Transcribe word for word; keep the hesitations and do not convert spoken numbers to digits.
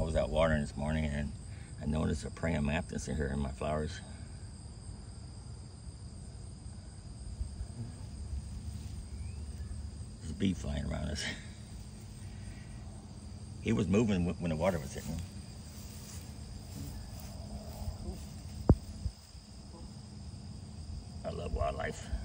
was out watering this morning, and I noticed a praying mantis in here in my flowers. There's a bee flying around us. He was moving when the water was hitting him. I love wildlife.